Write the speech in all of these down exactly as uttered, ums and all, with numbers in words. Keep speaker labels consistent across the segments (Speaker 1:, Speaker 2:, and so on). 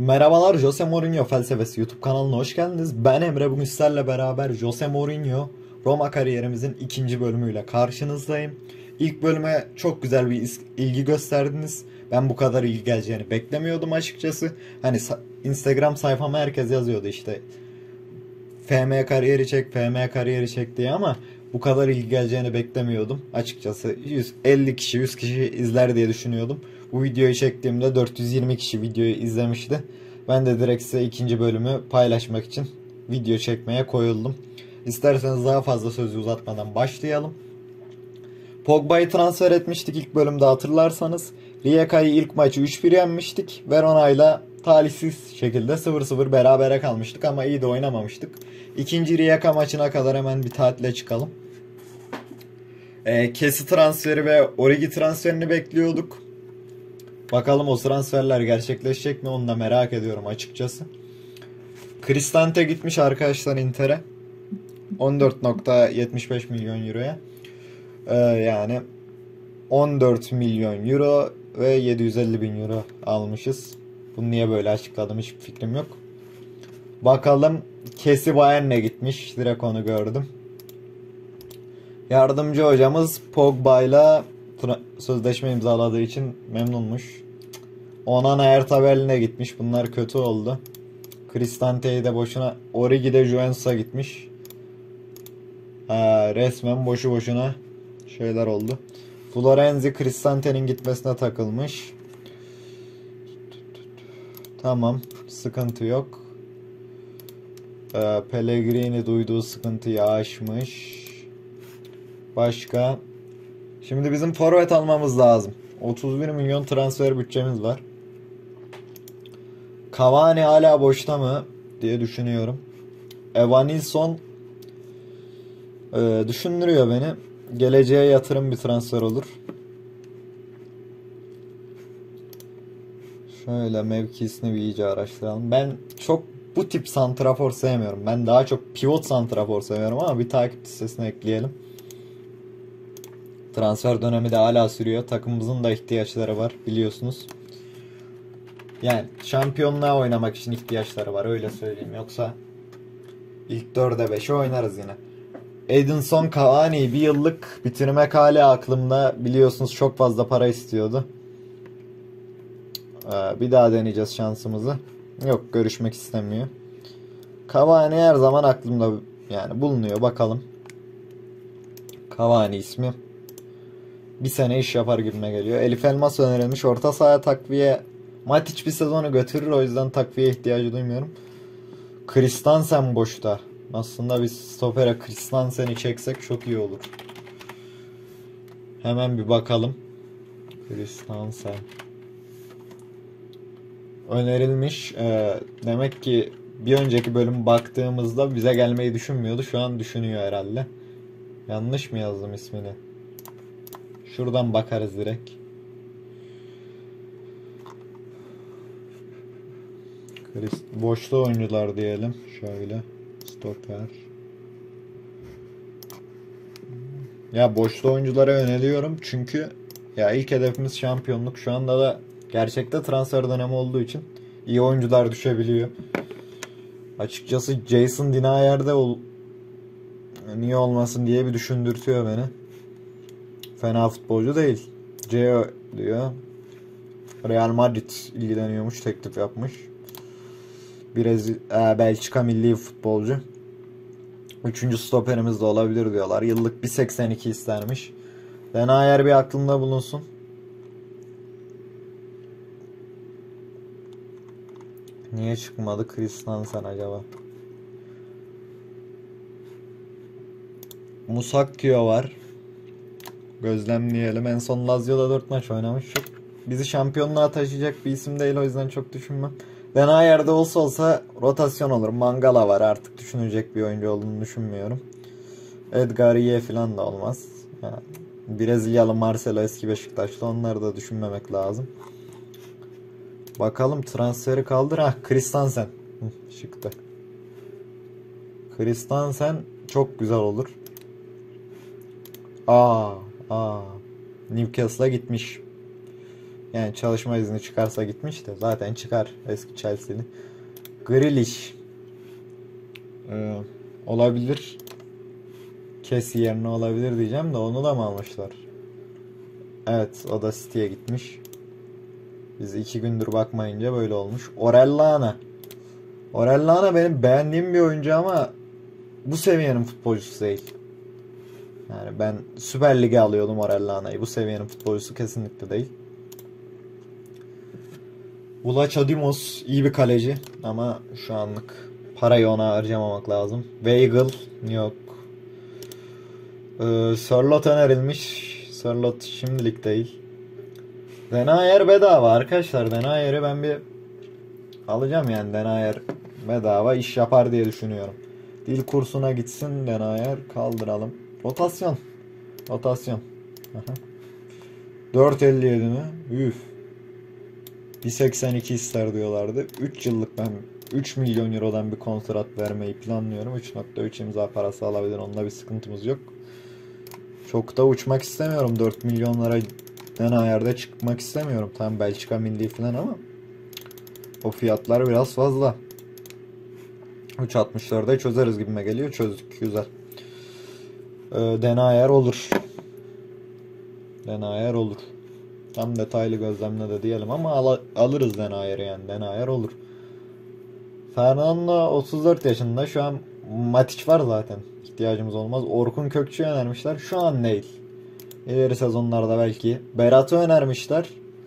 Speaker 1: Merhabalar, Jose Mourinho Felsefesi YouTube kanalına hoş geldiniz. Ben Emre, bugün sizlerle beraber Jose Mourinho Roma kariyerimizin ikinci bölümüyle karşınızdayım. İlk bölüme çok güzel bir ilgi gösterdiniz. Ben bu kadar ilgi geleceğini beklemiyordum açıkçası. Hani Instagram sayfama herkes yazıyordu işte F M kariyeri çek, F M kariyeri çek diye, ama bu kadar ilgi geleceğini beklemiyordum. Açıkçası yüz elli kişi, yüz kişi izler diye düşünüyordum. Bu videoyu çektiğimde dört yüz yirmi kişi videoyu izlemişti. Ben de direkt size ikinci bölümü paylaşmak için video çekmeye koyuldum. İsterseniz daha fazla sözü uzatmadan başlayalım. Pogba'yı transfer etmiştik ilk bölümde, hatırlarsanız. Rijeka'yı ilk maçı üç bir yenmiştik. Verona'yla talihsiz şekilde sıfır sıfır berabere kalmıştık ama iyi de oynamamıştık. İkinci Rijeka maçına kadar hemen bir tatile çıkalım. E, Kesi transferi ve Origi transferini bekliyorduk. Bakalım o transferler gerçekleşecek mi, onu da merak ediyorum açıkçası. Cristante gitmiş arkadaşlar Inter'e. on dört nokta yetmiş beş milyon euroya. Ee, yani on dört milyon euro ve yedi yüz elli bin euro almışız. Bunu niye böyle açıkladım hiçbir fikrim yok. Bakalım, Kesi Bayern'e gitmiş. Direkt onu gördüm. Yardımcı hocamız Pogba'yla sözleşme imzaladığı için memnunmuş. Onana Ertabel'ine gitmiş. Bunlar kötü oldu. Cristante'yi de boşuna. Origi de Juventus'a gitmiş. Ha, resmen boşu boşuna şeyler oldu. Florenzi Cristante'nin gitmesine takılmış. Tamam, sıkıntı yok. Ee, Pellegrini duyduğu sıkıntıyı aşmış. Başka. Şimdi bizim forvet almamız lazım. otuz bir milyon transfer bütçemiz var. Cavani hala boşta mı diye düşünüyorum. Evanilson e, düşündürüyor beni. Geleceğe yatırım bir transfer olur. Şöyle mevkisini bir iyice araştıralım. Ben çok bu tip santrafor sevmiyorum. Ben daha çok pivot santrafor seviyorum, ama bir takip listesine ekleyelim. Transfer dönemi de hala sürüyor. Takımımızın da ihtiyaçları var biliyorsunuz. Yani şampiyonluğa oynamak için ihtiyaçları var, öyle söyleyeyim. Yoksa ilk dörde beşe oynarız yine. Edinson Cavani bir yıllık bitirmek hala aklımda. Biliyorsunuz çok fazla para istiyordu. Ee, bir daha deneyeceğiz şansımızı. Yok, görüşmek istemiyor. Cavani her zaman aklımda yani bulunuyor. Bakalım. Cavani ismi bir sene iş yapar gibime geliyor. Elif Elmas önerilmiş. Orta sahaya takviye. Matic bir sezonu götürür, o yüzden takviye ihtiyacı duymuyorum. Christensen boşta. Aslında biz stopere Christensen'i çeksek çok iyi olur. Hemen bir bakalım. Christensen önerilmiş. Ee, demek ki bir önceki bölüm baktığımızda bize gelmeyi düşünmüyordu. Şu an düşünüyor herhalde. Yanlış mı yazdım ismini? Şuradan bakarız direkt. Boşta oyuncular diyelim. Şöyle. Stoper. Ya boşta oyunculara yöneliyorum çünkü ya ilk hedefimiz şampiyonluk. Şu anda da gerçekte transfer dönemi olduğu için iyi oyuncular düşebiliyor. Açıkçası Jason Dinayer'de ol niye olmasın diye bir düşündürtüyor beni. Fena futbolcu değil. C diyor. Real Madrid ilgileniyormuş, teklif yapmış. Brezilya, e, Belçika milli futbolcu. Üçüncü stoperimiz de olabilir diyorlar. Yıllık bir seksen iki istermiş. Denayer bir aklında bulunsun. Niye çıkmadı Christensen acaba? Musakio var. Gözlemleyelim. En son Lazio'da dört maç oynamış. Çok bizi şampiyonluğa taşıyacak bir isim değil, o yüzden çok düşünmem. Denayer'de olsa olsa rotasyon olur. Mangala var, artık düşünecek bir oyuncu olduğunu düşünmüyorum. Edgar Ye falan da olmaz. Yani Brezilyalı Marcelo eski Beşiktaş'ta, onları da düşünmemek lazım. Bakalım, transferi kaldır. Ah, Christensen çıktı. Christensen çok güzel olur. Aa, aa. Newcastle'a gitmiş. Yani çalışma izni çıkarsa gitmiş de zaten çıkar eski Chelsea'li. Grealish ee, olabilir. Kes yerine olabilir diyeceğim de onu da mı almışlar? Evet, o da City'ye gitmiş. Biz iki gündür bakmayınca böyle olmuş. Orellana. Orellana benim beğendiğim bir oyuncu ama bu seviyenin futbolcusu değil. Yani ben Süper Lig'e alıyordum Orellana'yı. Bu seviyenin futbolcusu kesinlikle değil. Vlaco Dimos iyi bir kaleci ama şu anlık parayı ona harcamamak lazım. Weigl yok. Ee, Sörloth önerilmiş. Sörloth şimdilik değil. Denayer bedava arkadaşlar. Denayer'i ben bir alacağım yani. Denayer bedava iş yapar diye düşünüyorum. Dil kursuna gitsin Denayer, kaldıralım. Rotasyon. Rotasyon. Aha. dört elli yedi mi? Üf. bir seksen iki ister diyorlardı. üç yıllık ben üç milyon eurodan bir kontrat vermeyi planlıyorum. üç nokta üç imza parası alabilir. Onunla bir sıkıntımız yok. Çok da uçmak istemiyorum. dört milyonlara Denayer'de çıkmak istemiyorum. Tam Belçika milli falan ama o fiyatlar biraz fazla. üç altmış dörde çözeriz gibime geliyor. Çözdük. Güzel. Ee, Denayer olur. Denayer olur. Tam detaylı gözlemle de diyelim ama al alırız Denayer'i yani. Denayer olur. Fernando otuz dört yaşında. Şu an Matic var zaten. İhtiyacımız olmaz. Orkun Kökçü'yü önermişler. Şu an değil. İleri sezonlarda belki. Berat'ı önermişler.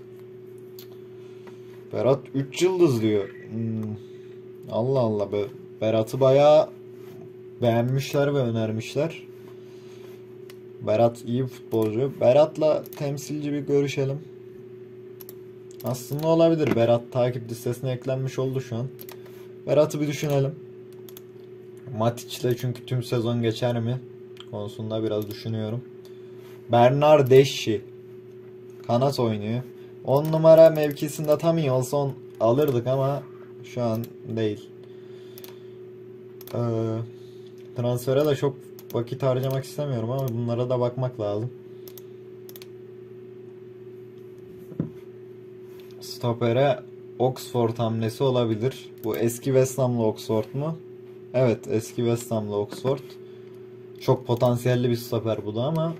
Speaker 1: Berat üç yıldız diyor. Hmm. Allah Allah be. Berat'ı bayağı beğenmişler ve önermişler. Berat iyi bir futbolcu. Berat'la temsilci bir görüşelim. Aslında olabilir. Berat takip listesine eklenmiş oldu şu an. Berat'ı bir düşünelim. Matic'le çünkü tüm sezon geçer mi konusunda biraz düşünüyorum. Bernardeschi kanat oynuyor. on numara mevkisinde tam iyi olsa on alırdık ama şu an değil. Ee, transfere de çok vakit harcamak istemiyorum ama bunlara da bakmak lazım. Stopere Oxford hamlesi olabilir. Bu eski West Ham'lı Oxford mu? Evet, eski West Ham'lı Oxford. Çok potansiyelli bir stoper bu da ama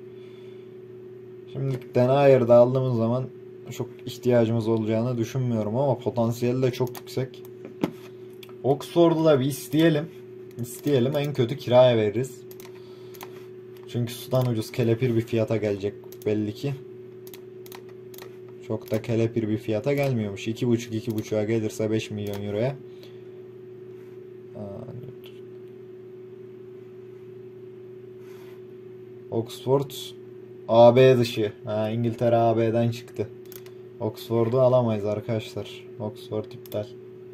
Speaker 1: şimdi Denayer'de aldığımız zaman çok ihtiyacımız olacağını düşünmüyorum ama potansiyeli de çok yüksek. Oxford'u da bir isteyelim. İsteyelim, en kötü kiraya veririz. Çünkü sudan ucuz kelepir bir fiyata gelecek belli ki. Çok da kelepir bir fiyata gelmiyormuş. iki buçuk iki buçuğa gelirse beş milyon euroya. Oxford A B dışı. Ha, İngiltere A B'den çıktı. Oxford'u alamayız arkadaşlar. Oxford iptal.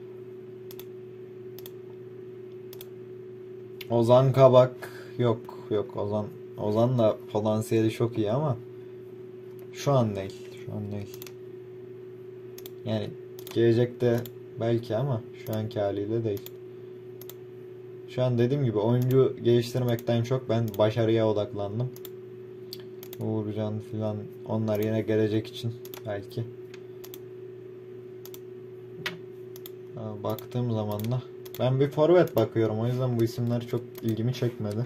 Speaker 1: Ozan Kabak yok yok Ozan. Ozan da potansiyeli çok iyi ama şu an değil. Şu an değil. Yani gelecekte belki ama şu anki haliyle değil. Şu an dediğim gibi oyuncu geliştirmekten çok ben başarıya odaklandım. Uğurcan filan onlar yine gelecek için belki. Baktığım zaman da ben bir forvet bakıyorum, o yüzden bu isimler çok ilgimi çekmedi.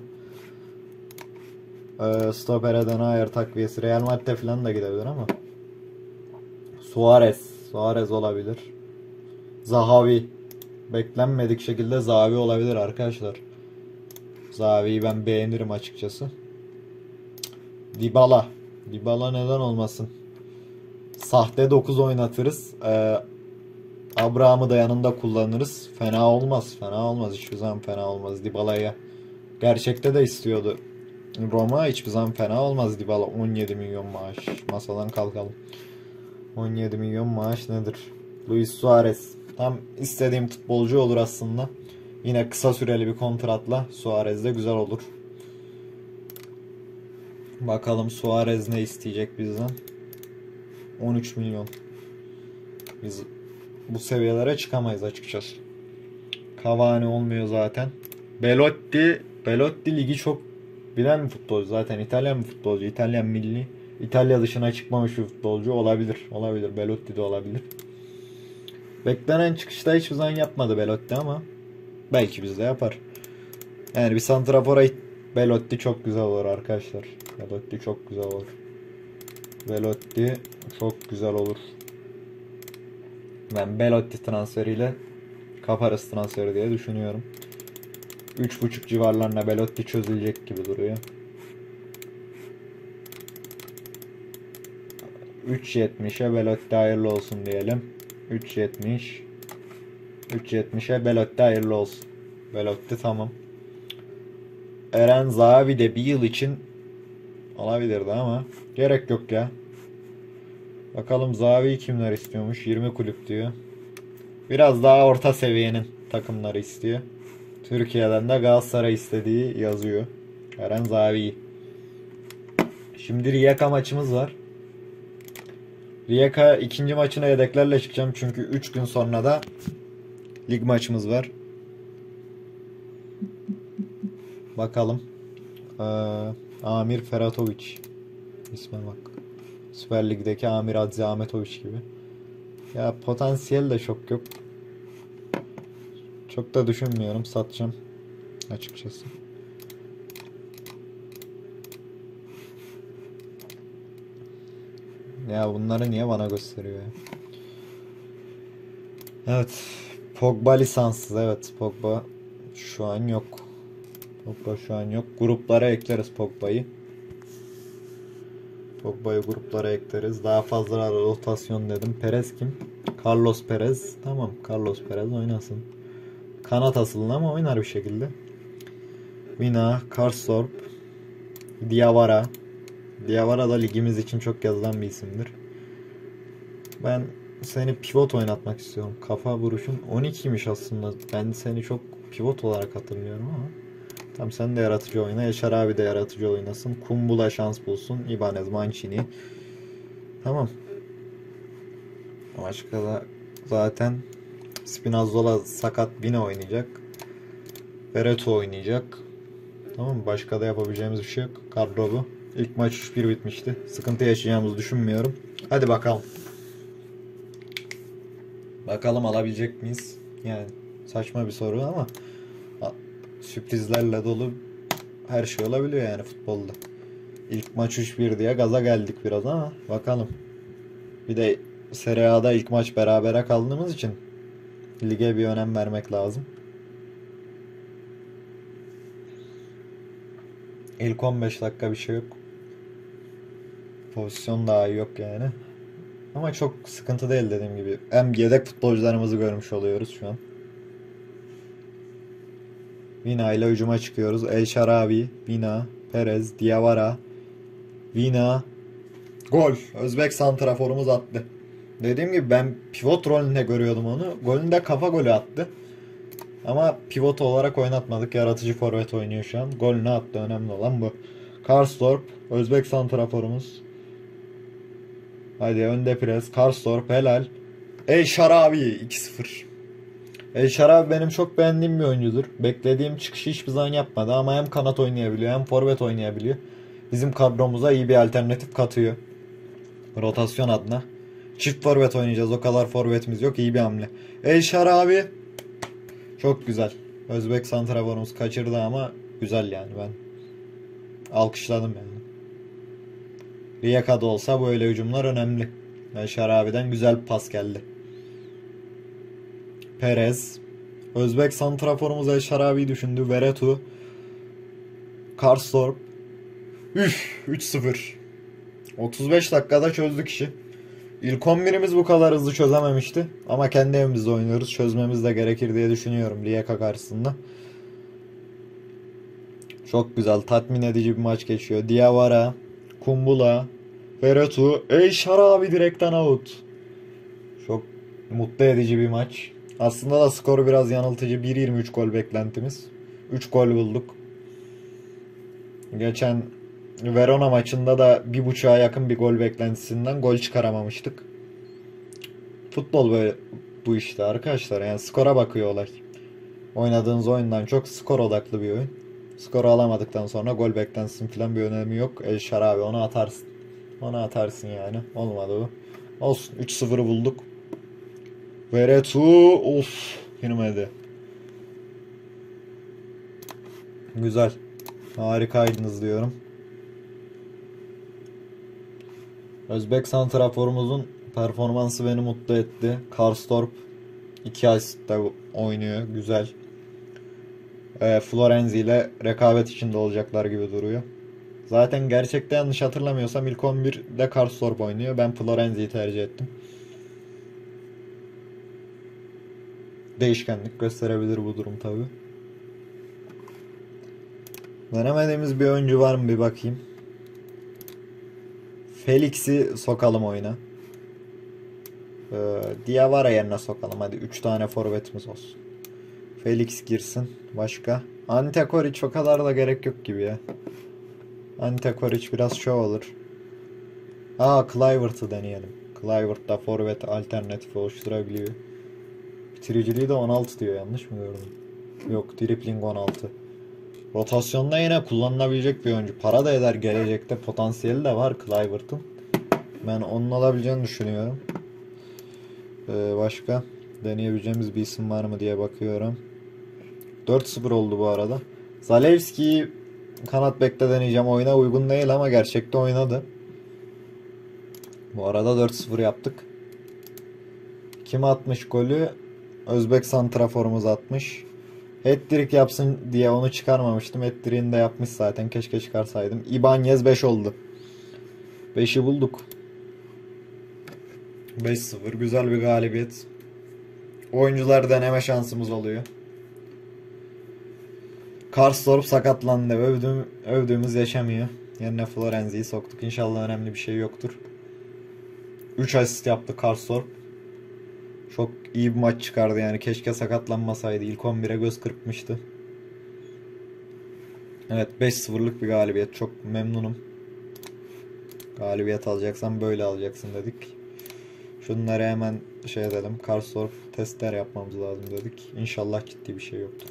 Speaker 1: Ee, Stoper'e Denayer takviyesi Real Madrid falan da gidebilir ama Suarez Suarez olabilir. Zahavi beklenmedik şekilde Zahavi olabilir arkadaşlar. Zahavi'yi ben beğenirim açıkçası. Dybala Dybala neden olmasın? Sahte dokuz oynatırız. Ee, Abraham'ı da yanında kullanırız. Fena olmaz. Fena olmaz. Hiçbir zaman fena olmaz. Dybala'ya gerçekte de istiyordu Roma. Hiçbir zaman fena olmaz Dybala. on yedi milyon maaş. Masadan kalkalım. on yedi milyon maaş nedir? Luis Suarez. Tam istediğim futbolcu olur aslında. Yine kısa süreli bir kontratla Suarez de güzel olur. Bakalım Suarez ne isteyecek bizden? on üç milyon. Biz bu seviyelere çıkamayız açıkçası. Cavani olmuyor zaten. Belotti, Belotti ligi çok bilen bir futbolcu zaten. İtalyan bir futbolcu. İtalyan milli. İtalya dışına çıkmamış bir futbolcu olabilir. Olabilir. Belotti de olabilir. Beklenen çıkışta hiçbir zaman yapmadı Belotti ama belki bizde yapar. Yani bir santrafora Belotti çok güzel olur arkadaşlar. Belotti çok güzel olur. Belotti çok güzel olur. Ben Belotti transferiyle kaparız transferi diye düşünüyorum. üç buçuk civarlarına Belotti çözülecek gibi duruyor. üç yetmişe Belotti hayırlı olsun diyelim. üç yetmiş üç yetmişe Belotti hayırlı olsun. Belotti tamam. Eren Zahavi de bir yıl için olabilirdi ama gerek yok ya. Bakalım Zahavi'yi kimler istiyormuş? yirmi kulüp diyor. Biraz daha orta seviyenin takımları istiyor. Türkiye'den de Galatasaray istediği yazıyor. Eren Zahavi. Şimdi Rijeka maçımız var. Rijeka ikinci maçına yedeklerle çıkacağım çünkü üç gün sonra da lig maçımız var. Bakalım. Ee, Amir Feratoviç. İsme bak. Süper Lig'deki Amir Adzi Ahmetoviç gibi. Ya potansiyel de çok yok. Çok da düşünmüyorum. Satacağım. Açıkçası. Ya bunları niye bana gösteriyor ya? Evet. Pogba lisanssız. Evet. Pogba şu an yok. Pogba şu an yok. Gruplara ekleriz Pogba'yı. Pogba'yı gruplara ekleriz. Daha fazla rotasyon dedim. Perez kim? Carlos Perez. Tamam. Carlos Perez oynasın. Kanat asıllı ama oynar bir şekilde. Mina, Karsdorp, Diawara. Diawara da ligimiz için çok yazılan bir isimdir. Ben seni pivot oynatmak istiyorum. Kafa vuruşun on ikiymiş aslında. Ben seni çok pivot olarak hatırlıyorum ama. Tamam sen de yaratıcı oyna. Yaşar abi de yaratıcı oynasın. Kumbula şans bulsun. Ibanez, Mancini. Tamam. Başka da zaten Spinazzola sakat Vina oynayacak. Veretout oynayacak. Tamam mı? Başka da yapabileceğimiz bir şey yok. Kadro bu. İlk maç üç bir bitmişti. Sıkıntı yaşayacağımızı düşünmüyorum. Hadi bakalım. Bakalım alabilecek miyiz? Yani saçma bir soru ama sürprizlerle dolu her şey olabiliyor yani futbolda. İlk maç üç bir diye gaza geldik biraz ama bakalım. Bir de Serie A'da ilk maç berabere kaldığımız için lige bir önem vermek lazım. İlk on beş dakika bir şey yok. Pozisyon daha yok yani. Ama çok sıkıntı değil dediğim gibi. Hem yedek futbolcularımızı görmüş oluyoruz şu an. Vina ile hücuma çıkıyoruz. El Şarabi, Vina, Perez, Diawara, Vina. Gol. Özbek santraforumuz attı. Dediğim gibi ben pivot rolünde görüyordum onu. Golünde kafa golü attı. Ama pivot olarak oynatmadık. Yaratıcı forvet oynuyor şu an. Golünü attı. Önemli olan bu. Karsdorp. Özbek santraforumuz. Hadi önde pres. Karsdorp helal. El Şarabi iki sıfır. El Şarabi benim çok beğendiğim bir oyuncudur. Beklediğim çıkışı hiçbir zaman yapmadı ama hem kanat oynayabiliyor hem forvet oynayabiliyor. Bizim kadromuza iyi bir alternatif katıyor. Rotasyon adına. Çift forvet oynayacağız. O kadar forvetimiz yok. İyi bir hamle. El Şarabi çok güzel. Özbek santraforumuz kaçırdı ama güzel yani ben alkışladım yani. Rijeka'da olsa böyle hücumlar önemli. El Şarabi'den güzel bir pas geldi. Perez. Özbek santraforumuz El Şarabi'yi düşündü. Veretout. Karsdorp. Üf, üç sıfır. otuz beş dakikada çözdük işi. İlk on birimiz bu kadar hızlı çözememişti. Ama kendi evimizde oynuyoruz. Çözmemiz de gerekir diye düşünüyorum Rijeka karşısında. Çok güzel, tatmin edici bir maç geçiyor. Diawara, Kumbula, Veretout, El Şarabi direkten out. Çok mutlu edici bir maç. Aslında da skoru biraz yanıltıcı. bir yirmi üç gol beklentimiz. üç gol bulduk. Geçen Verona maçında da bir buçuğa yakın bir gol beklentisinden gol çıkaramamıştık. Futbol böyle bu işte arkadaşlar. Yani skora bakıyor olay. Oynadığınız oyundan çok skor odaklı bir oyun. Skoru alamadıktan sonra gol beklentisinin falan bir önemi yok. El Şarabi onu atarsın. Ona atarsın yani. Olmadı bu. Olsun. üç sıfırı bulduk. Veretu. Of. Girmedi. Güzel. Harikaydınız diyorum. Özbek santraforumuzun performansı beni mutlu etti. Karstorp iki asistle oynuyor. Güzel. E, Florenzi ile rekabet içinde olacaklar gibi duruyor. Zaten gerçekten yanlış hatırlamıyorsam ilk on birde Karstorp oynuyor. Ben Florenzi'yi tercih ettim. Değişkenlik gösterebilir bu durum tabi. Denemediğimiz bir oyuncu var mı bir bakayım. Felix'i sokalım oyuna. Ee, Diawara yerine sokalım. Hadi üç tane forvetimiz olsun. Felix girsin. Başka? Ante Koric o kadar da gerek yok gibi ya. Ante Koric biraz şov olur. Aa, Kluivert'ı deneyelim. Kluivert da forvet alternatifi oluşturabiliyor. Bitiriciliği de on altı diyor, yanlış mı gördüm? Yok, dribbling on altı. Rotasyonda yine kullanılabilecek bir oyuncu. Para da eder gelecekte. Potansiyeli de var Kluivert'ın. Ben onun olabileceğini düşünüyorum. Ee, başka deneyebileceğimiz bir isim var mı diye bakıyorum. dört sıfır oldu bu arada. Zalewski'yi kanat bekte deneyeceğim. Oyuna uygun değil ama gerçekte oynadı. Bu arada dört sıfır yaptık. Kim atmış golü? Özbek santraforumuz atmış. Hat-trick yapsın diye onu çıkarmamıştım. Hat-trick'ini de yapmış zaten. Keşke çıkarsaydım. Ibanez beş oldu. beşi bulduk. beş sıfır. Güzel bir galibiyet. Oyuncular deneme şansımız oluyor. Karstorp sakatlandı. Övdüğüm, övdüğümüz yaşamıyor. Yerine Florenzi'yi soktuk. İnşallah önemli bir şey yoktur. üç asist yaptı Karstorp. Çok iyi bir maç çıkardı yani. Keşke sakatlanmasaydı. İlk on bire göz kırpmıştı. Evet, beş sıfırlık bir galibiyet. Çok memnunum. Galibiyet alacaksan böyle alacaksın dedik. Şunları hemen şey edelim. Karstorp testler yapmamız lazım dedik. İnşallah ciddi bir şey yoktur.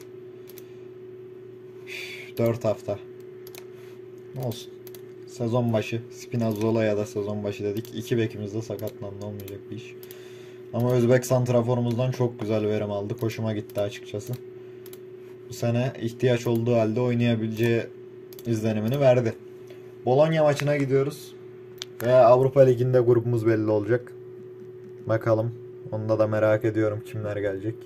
Speaker 1: dört hafta. Olsun. Sezon başı. Spinazzola ya da sezon başı dedik. İki bekimiz de sakatlandı, olmayacak bir iş. Ama Özbek santraforumuzdan çok güzel verim aldık. Hoşuma gitti açıkçası. Bu sene ihtiyaç olduğu halde oynayabileceği izlenimini verdi. Bologna maçına gidiyoruz. Ve Avrupa Ligi'nde grubumuz belli olacak. Bakalım. Onda da merak ediyorum kimler gelecek.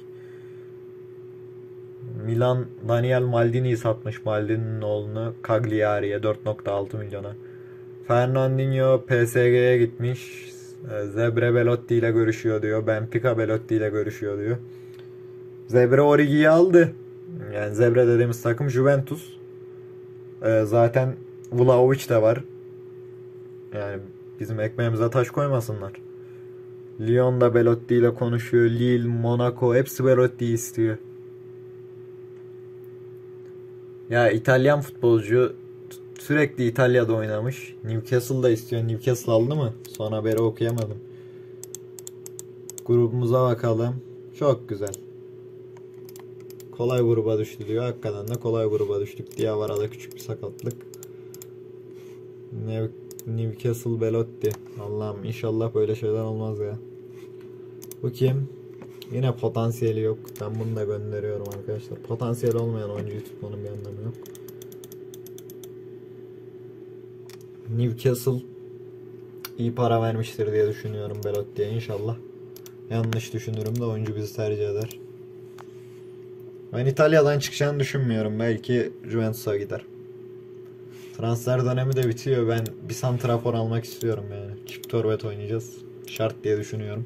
Speaker 1: Milan Daniel Maldini'yi satmış. Maldini'nin oğlunu Cagliari'ye dört nokta altı milyona. Fernandinho P S G'ye gitmiş. Zebre Belotti ile görüşüyor diyor. Benfica Belotti ile görüşüyor diyor. Zebre Origi'yi aldı. Yani Zebre dediğimiz takım Juventus. Ee, zaten Vlahovic de var. Yani bizim ekmeğimize taş koymasınlar. Lyon da Belotti ile konuşuyor. Lille, Monaco hepsi Belotti'yi istiyor. Ya İtalyan futbolcu sürekli İtalya'da oynamış. Newcastle'da istiyor. Newcastle aldı mı? Son haberi okuyamadım. Grubumuza bakalım. Çok güzel. Kolay gruba düştü diyor. Hakikaten de kolay gruba düştük. Diawara'da küçük bir sakatlık. Newcastle Belotti. Allah'ım inşallah böyle şeyler olmaz ya. Bu kim? Yine potansiyeli yok. Ben bunu da gönderiyorum arkadaşlar. Potansiyel olmayan oyuncuyu tutmanın bir anlamı yok. Newcastle iyi para vermiştir diye düşünüyorum Belotti'ye, inşallah. Yanlış düşünürüm de oyuncu bizi tercih eder. Ben İtalya'dan çıkacağını düşünmüyorum. Belki Juventus'a gider. Transfer dönemi de bitiyor. Ben bir santrafor almak istiyorum yani. Çift forvet oynayacağız. Şart diye düşünüyorum.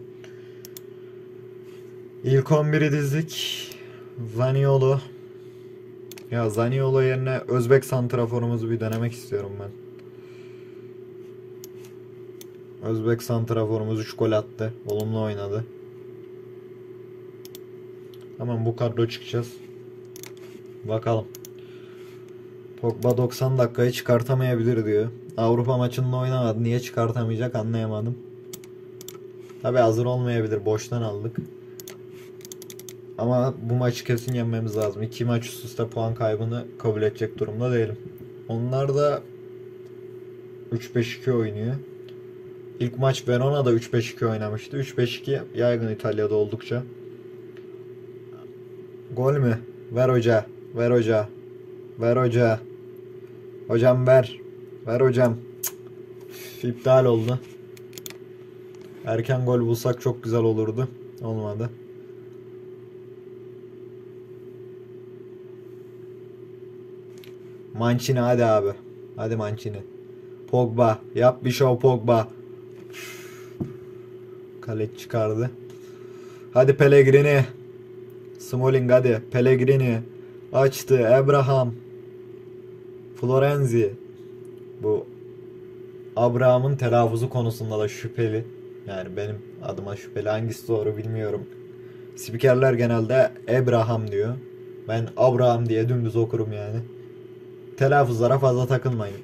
Speaker 1: İlk on biri dizdik. Zaniolo. Ya Zaniolo yerine Özbek santraforumuzu bir denemek istiyorum ben. Özbek santraforumuz üç gol attı. Olumlu oynadı. Hemen bu kadro çıkacağız. Bakalım. Pogba doksan dakikayı çıkartamayabilir diyor. Avrupa maçında oynamadı. Niye çıkartamayacak anlayamadım. Tabi hazır olmayabilir. Boştan aldık. Ama bu maçı kesin yenmemiz lazım. İki maç üst üste puan kaybını kabul edecek durumda değilim. Onlar da üç beş iki oynuyor. İlk maç Verona'da üç beş iki oynamıştı. üç beş iki yaygın İtalya'da oldukça. Gol mü? Ver hoca. Ver hoca. Ver hoca. Hocam ver. Ver hocam. Cık. İptal oldu. Erken gol bulsak çok güzel olurdu. Olmadı. Mancini hadi abi. Hadi Mancini. Pogba. Yap bir show Pogba. Kale çıkardı. Hadi Pellegrini. Smalling hadi. Pellegrini. Açtı. Abraham. Florenzi. Bu Abraham'ın telaffuzu konusunda da şüpheli. Yani benim adıma şüpheli. Hangisi doğru bilmiyorum. Spikerler genelde Abraham diyor. Ben Abraham diye dümdüz okurum yani. Telaffuzlara fazla takılmayın.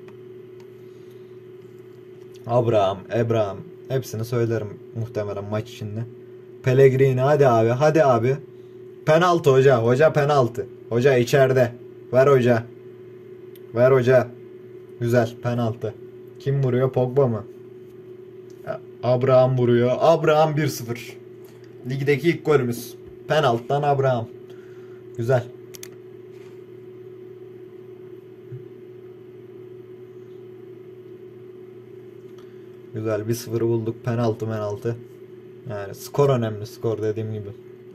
Speaker 1: Abraham, Abraham hepsini söylerim muhtemelen maç içinde. Pellegrini hadi abi, hadi abi. Penaltı hoca, hoca penaltı. Hoca içeride. Ver hoca. Ver hoca. Güzel penaltı. Kim vuruyor? Pogba mı? Abraham vuruyor. Abraham bir sıfır. Ligdeki ilk golümüz. Penaltıdan Abraham. Güzel. Güzel bir sıfırı bulduk. Penaltı penaltı. Yani skor önemli. Skor dediğim gibi.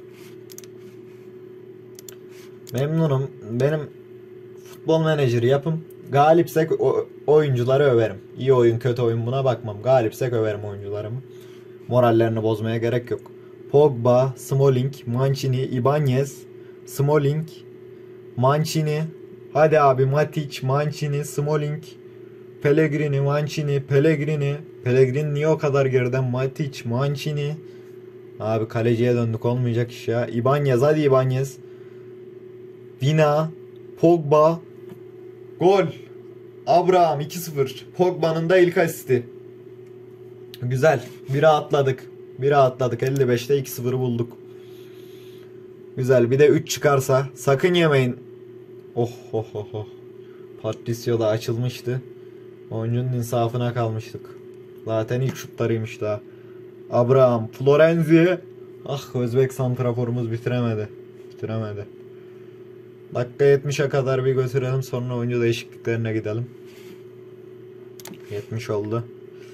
Speaker 1: Memnunum. Benim futbol menajeri yapım. Galipsek o, oyuncuları överim. İyi oyun kötü oyun buna bakmam. Galipsek överim oyuncularımı. Morallerini bozmaya gerek yok. Pogba, Smalling, Mancini, Ibanez, Smalling, Mancini. Hadi abi Matic, Mancini, Smalling, Pellegrini, Mancini, Pellegrini. Pellegrini niye o kadar geriden? Matic, Mancini. Abi kaleciye döndük, olmayacak iş ya. Ibanez hadi Ibanez. Vina, Pogba. Gol. Abraham iki sıfır. Pogba'nın da ilk asisti. Güzel. Biri atladık. Biri atladık. elli beşte iki sıfırı bulduk. Güzel. Bir de üç çıkarsa sakın yemeyin. Oh oh oh oh. Patricio da açılmıştı. Oyuncunun insafına kalmıştık. Zaten ilk şutlarıymış daha. Abraham, Florenzi. Ah, Özbek santraforumuz bitiremedi. Bitiremedi. Dakika yetmişe kadar bir götürelim, sonra oyuncu değişikliklerine gidelim. yetmiş oldu.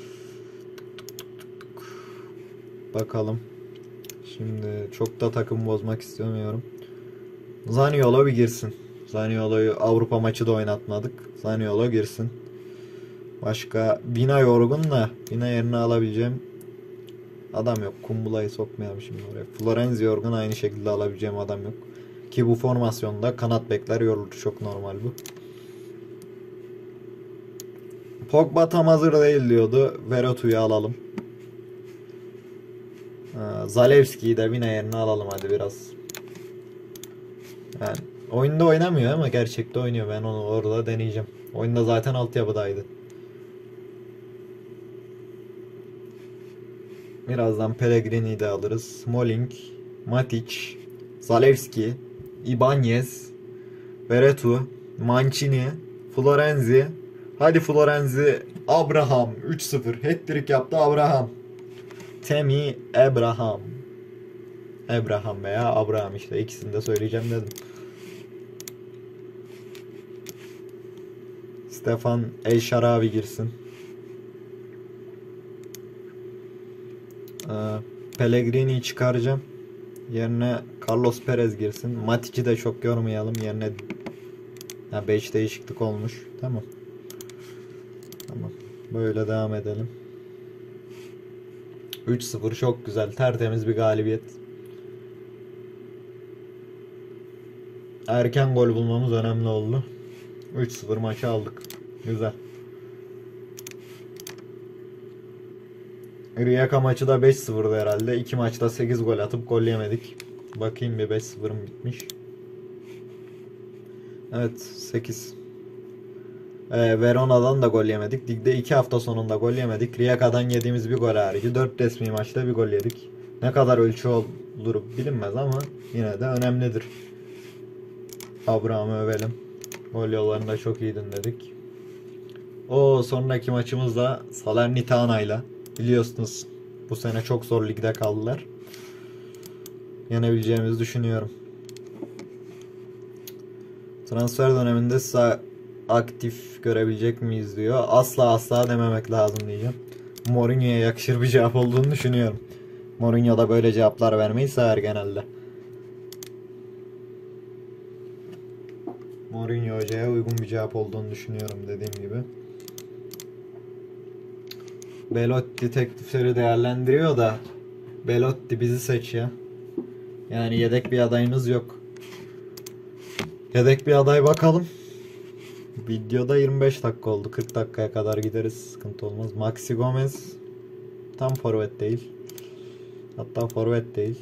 Speaker 1: Bakalım. Şimdi çok da takım bozmak istemiyorum. Zaniolo bir girsin. Zaniolo'yu Avrupa maçı da oynatmadık. Zaniolo girsin. Başka Vina yorgun da Vina yerine alabileceğim adam yok. Kumbula'yı sokmayalım şimdi oraya. Florenzi yorgun, aynı şekilde alabileceğim adam yok. Ki bu formasyonda kanat bekler yorulur. Çok normal bu. Pogba tam hazır değil diyordu. Veretu'yu alalım. Zalewski'yi de Vina yerine alalım hadi biraz. Yani oyunda oynamıyor ama gerçekte oynuyor. Ben onu orada deneyeceğim. Oyunda zaten altyapıdaydı. Birazdan Pellegrini'yi de alırız. Smalling, Matic, Zalewski, Ibanez, Veretu, Mancini, Florenzi. Hadi Florenzi. Abraham üç sıfır. Hat-trick yaptı Abraham. Temi Abraham. Abraham veya Abraham, işte ikisini de söyleyeceğim dedim. Stefan El Şarabi girsin. Ee, Pellegrini'yi çıkaracağım. Yerine Carlos Perez girsin. Matic'i de çok yormayalım. Yerine beş değişiklik olmuş. Tamam. Tamam. Böyle devam edelim. üç sıfır çok güzel. Tertemiz bir galibiyet. Erken gol bulmamız önemli oldu. üç sıfır maçı aldık. Güzel. Rijeka maçı da beş sıfırdı herhalde. iki maçta sekiz gol atıp gol yemedik. Bakayım bir, beş sıfırım bitmiş. Evet, sekiz. Ee, Verona'dan da gol yemedik. Ligde iki hafta sonunda gol yemedik. Rijeka'dan yediğimiz bir gol harici dört resmi maçta bir gol yedik. Ne kadar ölçü olur bilinmez ama yine de önemlidir. Abraham'ı övelim. Gol yollarında çok iyiydin dedik. O sonraki maçımız da Salernitana ile. Biliyorsunuz bu sene çok zor ligde kaldılar. Yenebileceğimizi düşünüyorum. Transfer döneminde size aktif görebilecek miyiz diyor. Asla asla dememek lazım diyeceğim. Mourinho'ya yakışır bir cevap olduğunu düşünüyorum. Mourinho da böyle cevaplar vermeyi sever genelde. Mourinho hocaya uygun bir cevap olduğunu düşünüyorum dediğim gibi. Belotti teklifleri değerlendiriyor da Belotti bizi seç ya. Yani yedek bir adayımız yok. Yedek bir aday bakalım. Videoda yirmi beş dakika oldu. kırk dakikaya kadar gideriz. Sıkıntı olmaz. Maxi Gomez tam forvet değil. Hatta forvet değil.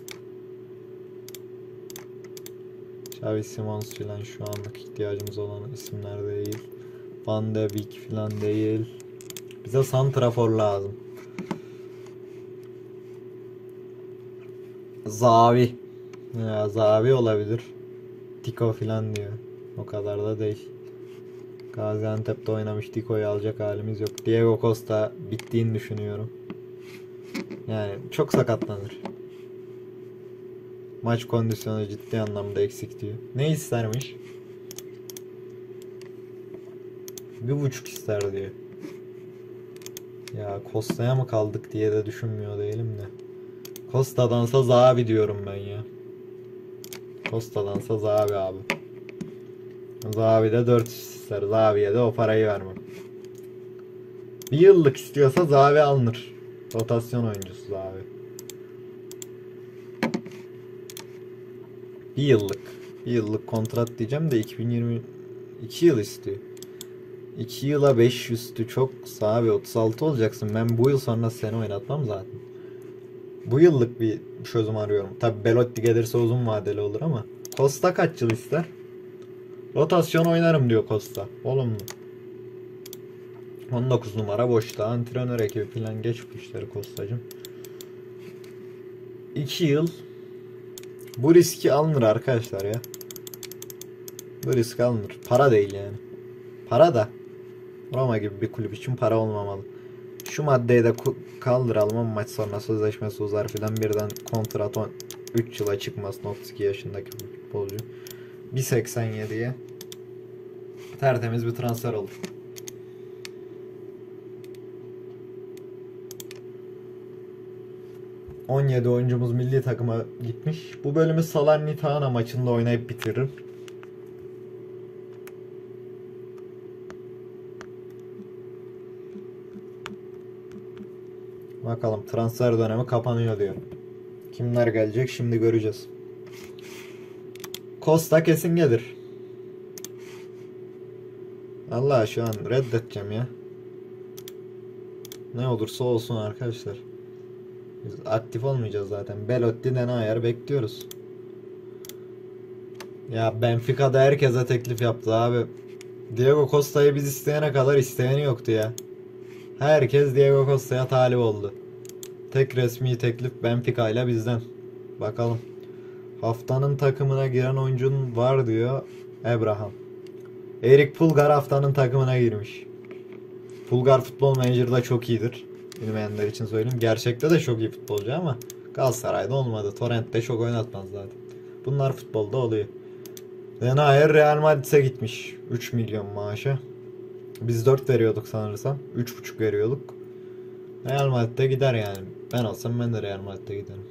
Speaker 1: Xavi Simons filan şu anlık ihtiyacımız olan isimler değil. Van de Beek filan değil. Bize santrafor lazım. Zavi. Ya, Zavi olabilir. Tiko filan diyor. O kadar da değil. Gaziantep'te oynamış, Tiko'yu alacak halimiz yok. Diego Costa bittiğini düşünüyorum. Yani çok sakatlanır. Maç kondisyonu ciddi anlamda eksik diyor. Ne istermiş? Bir buçuk ister diyor. Ya Costa'ya mı kaldık diye de düşünmüyor değilim de. Costa'dansa Zavi diyorum ben ya. Costa'dansa Zavi abi. Zavi de dört ister. Zavi'ye de o parayı vermem. Bir yıllık istiyorsa Zavi alınır. Rotasyon oyuncusu Zavi. Bir yıllık. Bir yıllık kontrat diyeceğim de iki bin yirmi iki yıl istiyor. iki yıla beş yüz'tü çok Zavi, otuz altı olacaksın. Ben bu yıl sonra seni oynatmam zaten. Bu yıllık bir çözüm arıyorum. Tabi Belotti gelirse uzun vadeli olur ama. Costa kaç yıl ister? Rotasyon oynarım diyor Costa. Olumlu. on dokuz numara boşta. Antrenör ekibi falan geç bu işleri Costa'cığım. iki yıl. Bu riski alınır arkadaşlar ya. Bu risk alınır. Para değil yani. Para da Roma gibi bir kulüp için para olmamalı. Şu maddeyi de kaldıralım ama maç sonra sözleşmesi uzar filan, birden kontrat üç yıla çıkmasın otuz iki yaşındaki futbolcu. bir seksen yediye tertemiz bir transfer olur. on yedi oyuncumuz milli takıma gitmiş. Bu bölümü Salernitana maçında oynayıp bitiririm. Bakalım, transfer dönemi kapanıyor diyor. Kimler gelecek şimdi göreceğiz. Costa kesin gelir. Allah, şu an reddedeceğim ya. Ne olursa olsun arkadaşlar. Biz aktif olmayacağız zaten. Belotti'den ayar bekliyoruz. Ya Benfica'da herkese teklif yaptı abi. Diego Costa'yı biz isteyene kadar isteyeni yoktu ya. Herkes Diego Costa'ya talip oldu. Tek resmi teklif Benfica ile bizden. Bakalım. Haftanın takımına giren oyuncun var diyor Abraham. Erik Pulgar haftanın takımına girmiş. Pulgar futbol menajerde çok iyidir. Bilmeyenler için söyleyeyim. Gerçekte de çok iyi futbolcu ama Galatasaray'da olmadı. Torrent'te çok oynatmaz zaten. Bunlar futbolda oluyor. Denayer Real Madrid'e gitmiş. üç milyon maaşa. Biz dört veriyorduk sanırsam. üç buçuk veriyorduk. Real Madrid'e gider yani. Ben olsam ben de Real Madrid'e giderim.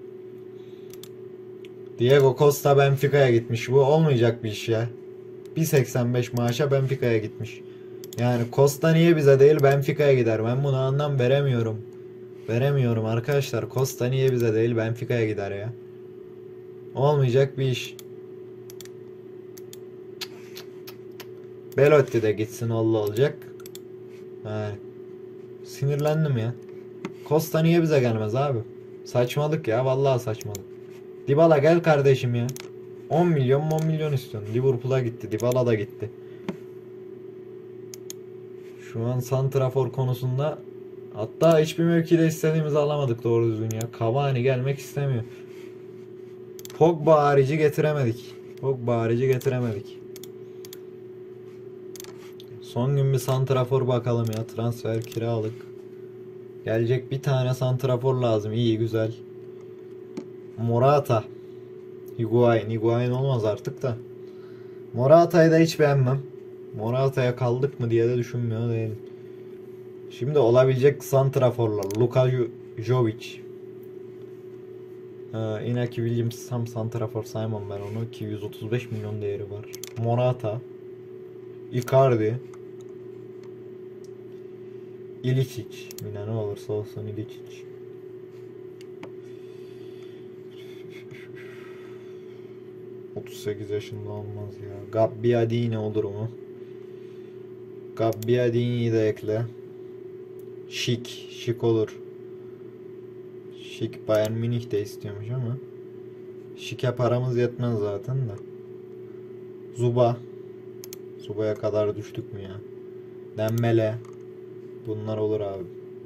Speaker 1: Diego Costa Benfica'ya gitmiş. Bu olmayacak bir iş ya. bir seksen beş maaşa Benfica'ya gitmiş. Yani Costa niye bize değil Benfica'ya gider? Ben buna anlam veremiyorum. Veremiyorum arkadaşlar. Costa niye bize değil Benfica'ya gider ya? Olmayacak bir iş. Belotti de gitsin, Allah olacak. Yani sinirlendim ya. Costa niye bize gelmez abi? Saçmalık ya, vallahi saçmalık. Dybala gel kardeşim ya. on milyon on milyon istiyorsun. Liverpool'a gitti. Dybala da gitti. Şu an santrafor konusunda hatta hiçbir mevkide istediğimizi alamadık doğru düzgün ya. Cavani gelmek istemiyor. Pogba harici getiremedik. Pogba harici getiremedik. Son gün bir santrafor bakalım ya. Transfer, kiralık. Gelecek bir tane santrafor lazım. İyi güzel. Morata. Higuain. Higuain olmaz artık da. Morata'yı da hiç beğenmem. Morata'ya kaldık mı diye de düşünmüyor değilim. Şimdi olabilecek santraforlar. Luka Jovic. Ee, Inaki Williams tam santrafor saymam ben onu ki yüz otuz beş milyon değeri var. Morata. Icardi. Ilicic. Yine ne olursa olsun Ilicic. otuz sekiz yaşında olmaz ya. Gabbiadini olur mu? Gabbiadini'yi de ekle. Şik. Şik olur. Şik Bayern Münih de istiyormuş ama Şik'e paramız yetmez zaten de. Zuba. Zuba'ya kadar düştük mü ya? Dembele. Bunlar olur abi.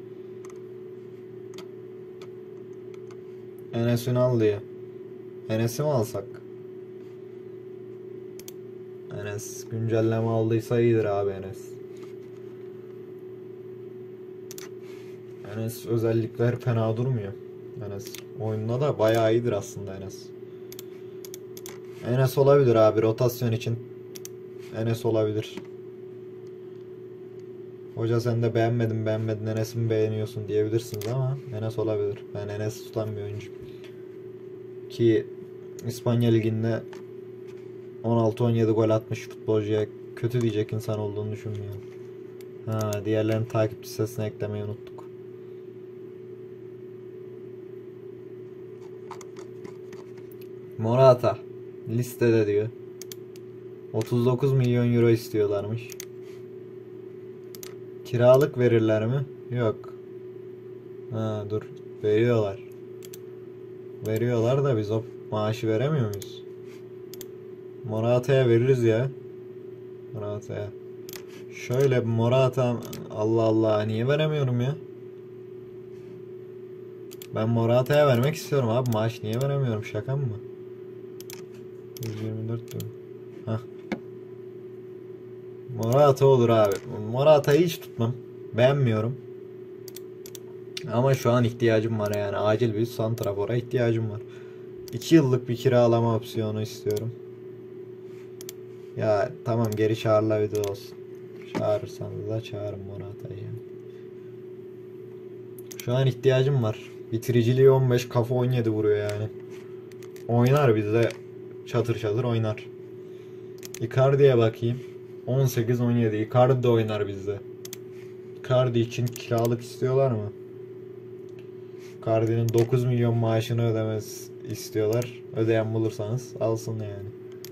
Speaker 1: Enes Ünal diye. Enes'i mi alsak? Enes güncelleme aldıysa iyidir abi Enes. Enes özellikler fena durmuyor. Enes oyunda da bayağı iyidir aslında Enes. Enes olabilir abi rotasyon için. Enes olabilir. Hoca sen de beğenmedin beğenmedin Enes'i mi beğeniyorsun diyebilirsiniz ama Enes olabilir. Ben Enes tutan bir oyuncu. Ki İspanya Ligi'nde on altı on yedi gol atmış futbolcuya kötü diyecek insan olduğunu düşünmüyorum. Ha, diğerlerini takipçi listesine eklemeyi unuttuk. Morata listede diyor. otuz dokuz milyon euro istiyorlarmış. Kiralık verirler mi? Yok. Ha dur. Veriyorlar. Veriyorlar da biz o maaşı veremiyor muyuz? Morata'ya veririz ya. Morata'ya. Şöyle Morata, Allah Allah niye veremiyorum ya? Ben Morata'ya vermek istiyorum abi. Maaş niye veremiyorum? Şaka mı? yüz yirmi dört diyorum. Hah. Morata olur abi. Morata'yı hiç tutmam. Beğenmiyorum. Ama şu an ihtiyacım var yani. Acil bir santrafora ihtiyacım var. iki yıllık bir kiralama opsiyonu istiyorum. Ya tamam geri çağrılabilir olsun. Çağırırsanız da çağırın Morata'yı yani. Şu an ihtiyacım var. Bitiriciliği on beş, kafa on yedi vuruyor yani. Oynar bizde. Çatır çatır oynar. Icardi'ye bakayım. on sekiz on yedi. Icardi de oynar bizde. Icardi için kiralık istiyorlar mı? Icardi'nin dokuz milyon maaşını ödemez istiyorlar. Ödeyen bulursanız alsın yani.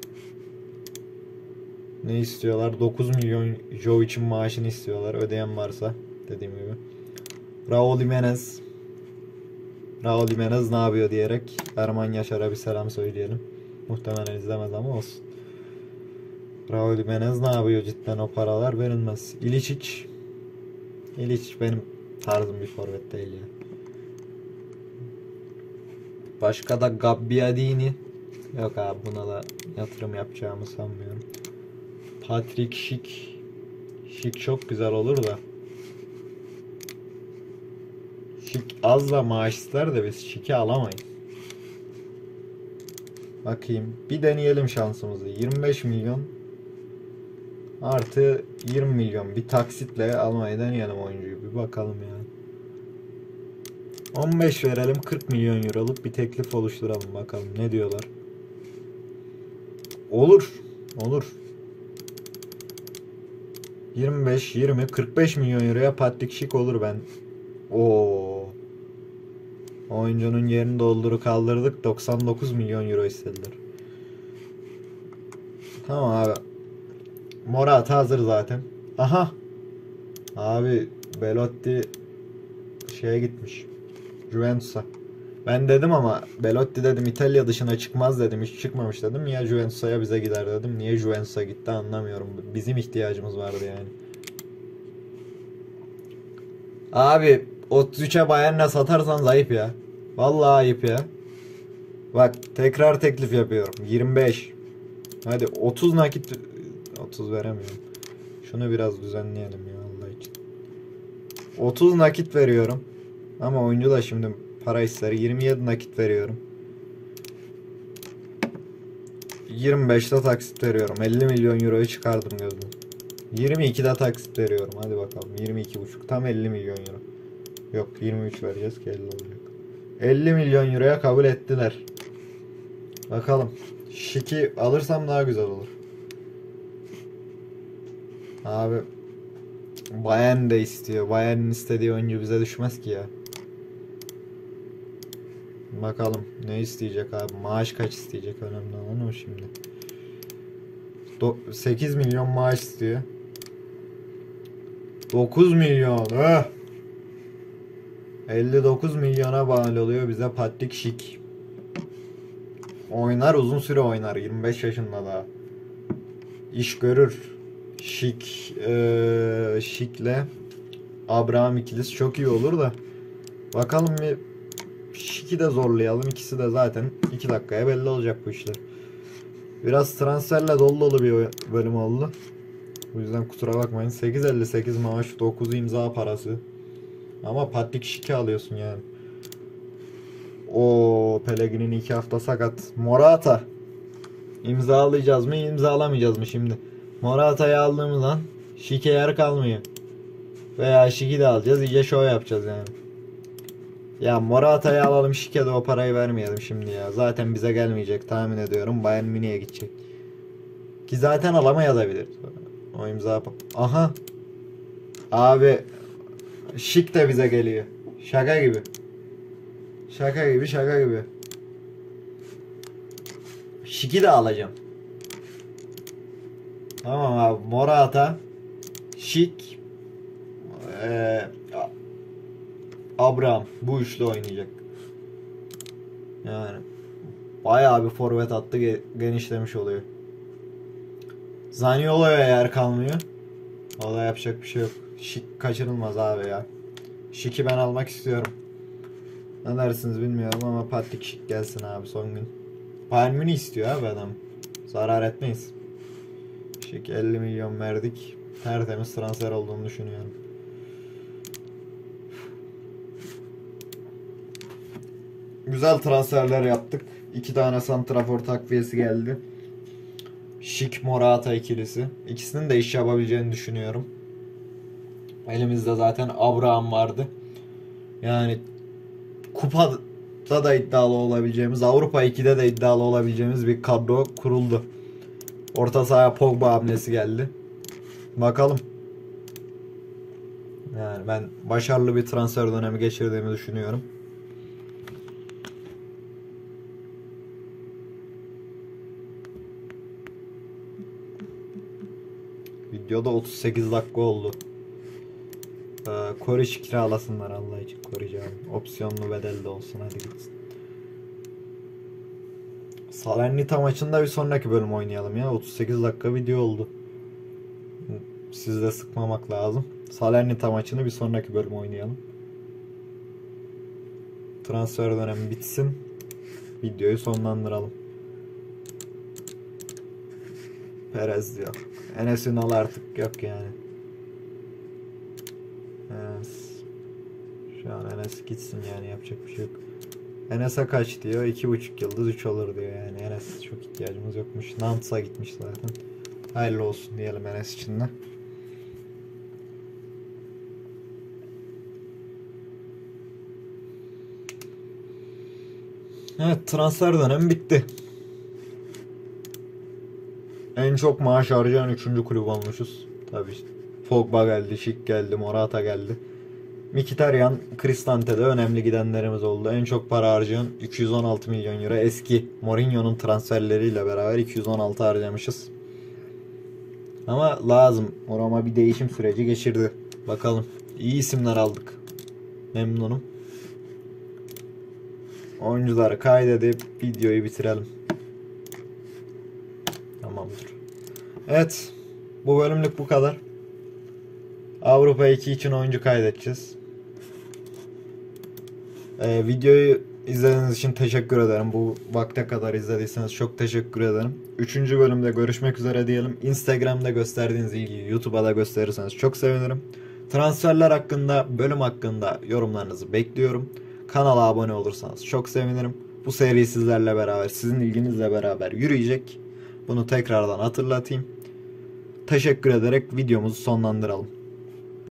Speaker 1: Ne istiyorlar? dokuz milyon Jovic'in maaşını istiyorlar. Ödeyen varsa dediğim gibi. Raul Jimenez. Raul Jimenez ne yapıyor diyerek Erman Yaşar'a bir selam söyleyelim. Muhtemelen izlemez ama olsun. Raul Jimenez ne yapıyor cidden o paralar verilmez. Ilicic. Ilicic benim tarzım bir forvet değil ya. Başka da Gabbiadini. Yok abi buna da yatırım yapacağımı sanmıyorum. Patrick Schick. Schick çok güzel olur da. Schick az da maaş ister de biz Schick'i alamayız. Bakayım. Bir deneyelim şansımızı. yirmi beş milyon artı yirmi milyon bir taksitle almayı deneyelim oyuncuyu. Bir bakalım ya. on beş verelim, kırk milyon euroluk bir teklif oluşturalım bakalım ne diyorlar. Olur. Olur. yirmi beş, yirmi, kırk beş milyon euroya Patrick Schick olur ben. Oo. Oyuncunun yerini doldurup kaldırdık. doksan dokuz milyon euro istediler. Tamam abi. Morata hazır zaten. Aha. Abi Belotti şeye gitmiş. Juventus'a. Ben dedim ama Belotti dedim İtalya dışına çıkmaz dedim. Hiç çıkmamış dedim. Ya Juventus'a ya bize gider dedim. Niye Juventus'a gitti anlamıyorum. Bizim ihtiyacımız vardı yani. Abi otuz üçe Bayern'e satarsan zayıf ya. Vallahi ayıp ya. Bak tekrar teklif yapıyorum. yirmi beş. Hadi otuz nakit. otuz veremiyorum. Şunu biraz düzenleyelim ya Allah için. otuz nakit veriyorum. Ama oyuncu da şimdi para ister. yirmi yedi nakit veriyorum. yirmi beşte taksit veriyorum. elli milyon euroyu çıkardım gözüm. yirmi ikide taksit veriyorum. Hadi bakalım. yirmi iki buçuk. Tam elli milyon euro. Yok, yirmi üç vereceğiz ki elli olacak. elli milyon euroya kabul ettiler. Bakalım. Şiki alırsam daha güzel olur. Abi Bayern de istiyor. Bayern'in istediği oyuncu bize düşmez ki ya. Bakalım ne isteyecek abi. Maaş kaç isteyecek, önemli olan o şimdi. Do- sekiz milyon maaş istiyor. dokuz milyon. Öh. elli dokuz milyona bağlı oluyor bize Patrik Şik. Oynar, uzun süre oynar. yirmi beş yaşında daha. İş görür. Şik ee, Şik'le Abraham ikilisi çok iyi olur da. Bakalım bir Şik'i de zorlayalım. İkisi de zaten iki dakikaya belli olacak bu işler. Biraz transferle dolu dolu bir bölüm oldu. Bu yüzden kusura bakmayın. sekiz elli sekiz maaş, dokuz imza parası. Ama Patrik Şik'i alıyorsun yani. O Pellegrini iki hafta sakat. Morata. İmzalayacağız mı, imzalamayacağız mı şimdi? Morata'yı aldığımız an Şik'e yer kalmıyor. Veya Şik'i de alacağız, iyice şov yapacağız yani. Ya Morata'yı alalım, Şik'e de o parayı vermeyelim şimdi ya. Zaten bize gelmeyecek tahmin ediyorum. Bayern Münih'e gidecek. Ki zaten alamayabilir. O imza. Aha. Abi Şik de bize geliyor. Şaka gibi. Şaka gibi, şaka gibi. Şik'i de alacağım. Tamam abi. Morata, Şik, ee, Abraham. Bu üçlü oynayacak. Yani bayağı bir forvet hattı genişlemiş oluyor. Zaniolo'ya yer kalmıyor. O da yapacak bir şey yok. Şik kaçırılmaz abi ya. Şik'i ben almak istiyorum. Ne dersiniz bilmiyorum ama Patrik Şik gelsin abi son gün. Bayern Münih istiyor abi adam. Zarar etmeyiz. Şik elli milyon verdik. Tertemiz transfer olduğunu düşünüyorum. Güzel transferler yaptık. İki tane santrafor takviyesi geldi. Şik Morata ikilisi. İkisinin de iş yapabileceğini düşünüyorum. Elimizde zaten Abraham vardı. Yani kupada da iddialı olabileceğimiz, Avrupa ikide de iddialı olabileceğimiz bir kadro kuruldu. Orta sahaya Pogba hamlesi geldi. Bakalım. Yani ben başarılı bir transfer dönemi geçirdiğimi düşünüyorum. Videoda otuz sekiz dakika oldu. Ee, Koric kiralasınlar Allah için, Koric abi. Opsiyonlu bedel de olsun, hadi gitsin. Salernita maçında bir sonraki bölüm oynayalım ya. otuz sekiz dakika video oldu. Sizi de sıkmamak lazım. Salernita maçını bir sonraki bölüm oynayalım. Transfer dönemi bitsin. Videoyu sonlandıralım. Perez yok. Enes Ünal artık yok yani. Enes. Şu an Enes gitsin yani, yapacak bir şey yok. Enes'e kaç diyor? iki buçuk yıldız üç olur diyor yani. Enes çok ihtiyacımız yokmuş. Nante'sa gitmiş zaten. Hayırlı olsun diyelim Enes için de. Evet, transfer dönemi bitti. En çok maaş harcayan üçüncü kulüp olmuşuz. Tabii Pogba geldi, Şik geldi, Morata geldi. Mkhitaryan, Kristante'de önemli gidenlerimiz oldu. En çok para harcayan iki yüz on altı milyon euro. Eski Mourinho'nun transferleriyle beraber iki yüz on altı harcamışız. Ama lazım. Roma bir değişim süreci geçirdi. Bakalım. İyi isimler aldık. Memnunum. Oyuncuları kaydedip videoyu bitirelim. Tamamdır. Evet. Bu bölümlük bu kadar. Avrupa iki için oyuncu kaydedeceğiz. Ee, videoyu izlediğiniz için teşekkür ederim. Bu vakte kadar izlediyseniz çok teşekkür ederim. Üçüncü bölümde görüşmek üzere diyelim. Instagram'da gösterdiğiniz ilgiyi YouTube'a da gösterirseniz çok sevinirim. Transferler hakkında, bölüm hakkında yorumlarınızı bekliyorum. Kanala abone olursanız çok sevinirim. Bu seri sizlerle beraber, sizin ilginizle beraber yürüyecek. Bunu tekrardan hatırlatayım. Teşekkür ederek videomuzu sonlandıralım.